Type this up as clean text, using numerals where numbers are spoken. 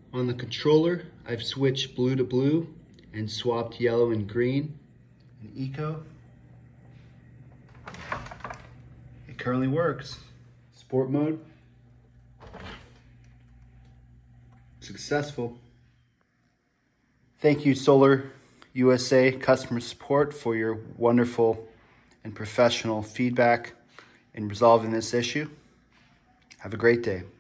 On the controller, I've switched blue to blue and swapped yellow and green. In Eco, it currently works. Sport mode, successful. Thank you, Solar USA customer support, for your wonderful and professional feedback in resolving this issue. Have a great day.